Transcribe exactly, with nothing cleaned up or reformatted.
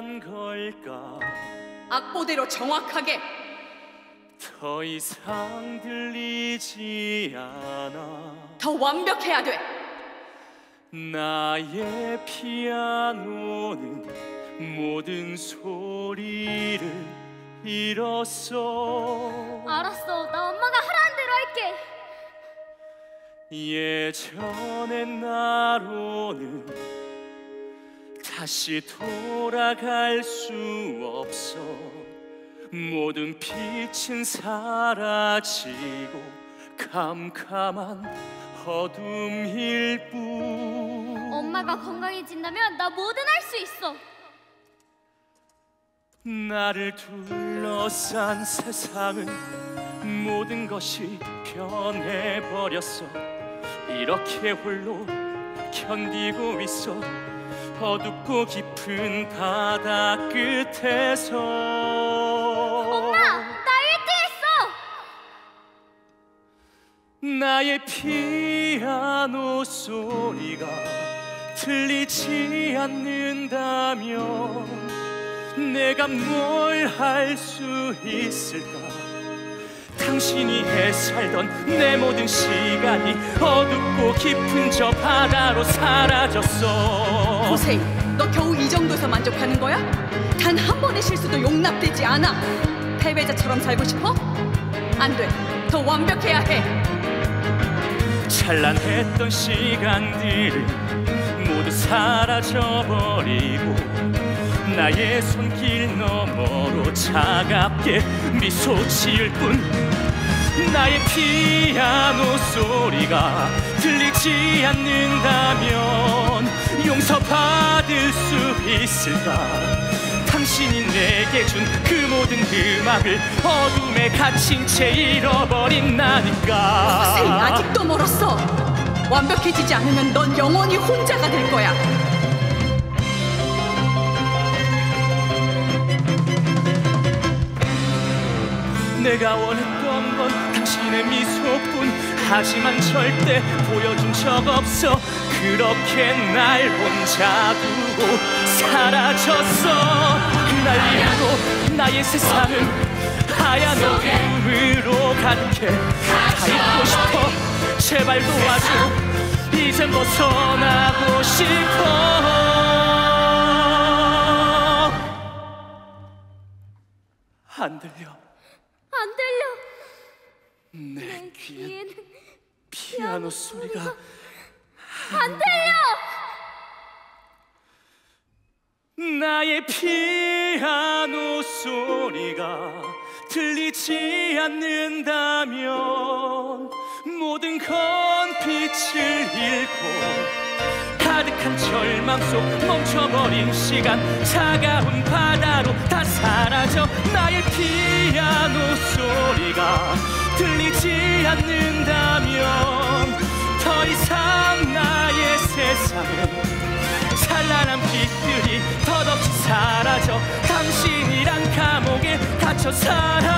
위한 걸까? 악보대로 정확하게. 더 이상 들리지 않아. 더 완벽해야 돼. 나의 피아노는 모든 소리를 잃었어. 알았어, 나 엄마가 하라는 대로 할게. 예전의 나로는 다시 돌아갈 수 없어. 모든 빛은 사라지고 캄캄한 어둠일 뿐. 엄마가 건강해진다면 나 뭐든 할 수 있어. 나를 둘러싼 세상은 모든 것이 변해버렸어. 이렇게 홀로 견디고 있어. 어둡고 깊은 바다 끝에서. 엄마, 나 일 등 했어. 나의 피아노 소리가 들리지 않는다면 내가 뭘 할 수 있을까? 당신이 해살던 내 모든 시간이 어둡고 깊은 저 바다로 사라졌어. 호세이, 너 겨우 이 정도에서 만족하는 거야? 단 한 번의 실수도 용납되지 않아. 패배자처럼 살고 싶어? 안 돼. 더 완벽해야 해. 찬란했던 시간들은 모두 사라져버리고 나의 손길 너머로 차갑게 미소 지을 뿐. 나의 피아노 소리가 들리지 않는다면 용서받을 수 있을까? 당신이 내게 준 그 모든 음악을 어둠에 갇힌 채 잃어버린 나니까. 호세이, 아직도 멀었어. 완벽해지지 않으면 넌 영원히 혼자가 될 거야. 내가 원했던 건 당신의 미소뿐. 하지만 절대 보여준 적 없어. 그렇게 날 혼자 두고 사라졌어. 그날 이후로 나의 세상은 하얀 어둠으로 가득해. 다 잊고 싶어. 제발 도와줘. 이젠 벗어나고 싶어. 안 들려. 안 들려. 내 귀엔 피아노 소리가 안 들려. 나의 피아노 소리가 들리지 않는다면 모든 건 빛을 잃고 가득한 절망 속 멈춰버린 시간. 차가운 바다로 다 사라져. 나의 피아노 소리가 들리지 않는다면 더 이상 나의 세상은 찬란한 빛들이 덧없이 사라져. 당신이란 감옥에 갇혀 살아.